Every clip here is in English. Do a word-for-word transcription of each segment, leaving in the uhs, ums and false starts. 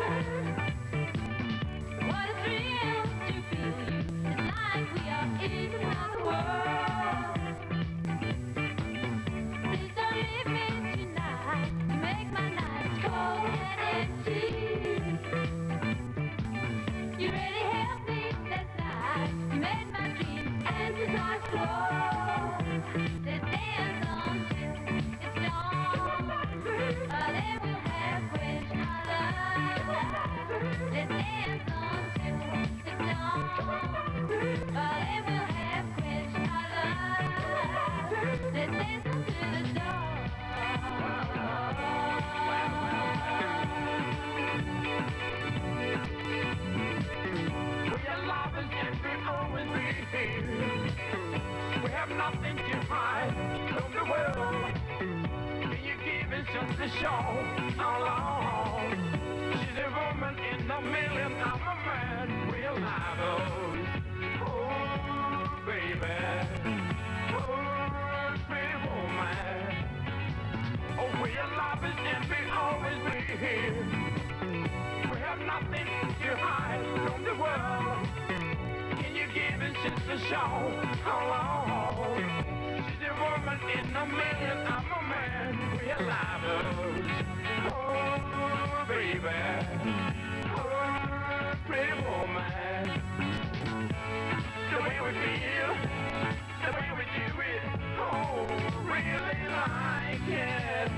Nothing to hide from the world. Can you give us just a show how long? She's a woman in a million, I'm a man, real live. Oh, baby, oh, pretty woman. Oh, we're lovers and we'll always be here. We have nothing to hide from the world. Can you give us just a show how long? She's a woman in a million, I'm a man, we're lovers. Oh, baby, oh, pretty woman. The way we feel, the way we do it, oh, really like it.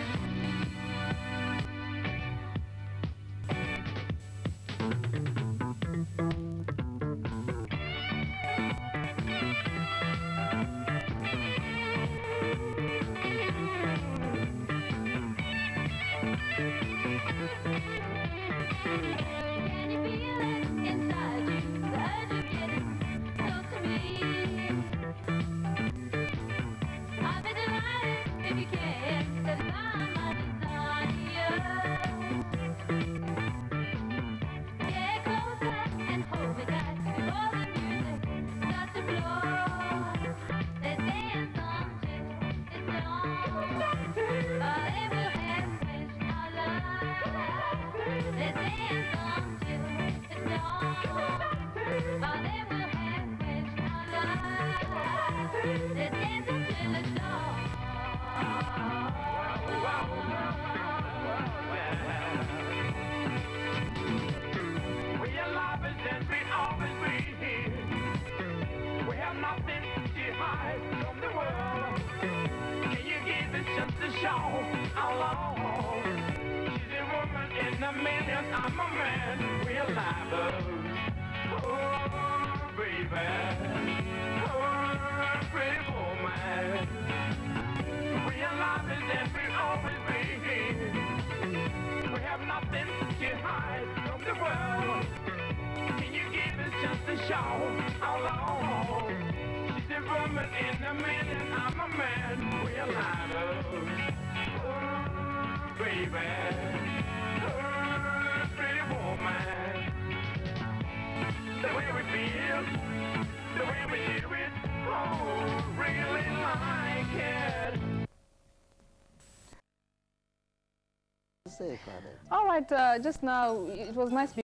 How long? She's a woman in a million, I'm a man, we're lovers. Oh, baby, oh, pretty woman. We're lovers and we'll always be here. We have nothing to hide from the world. Can you give us just a show? How long? She's a woman in a million, I'm a man, we're lovers. Baby, oh, pretty woman. The way we feel, the way we do it, oh, really like it. All right, uh, just now it was nice.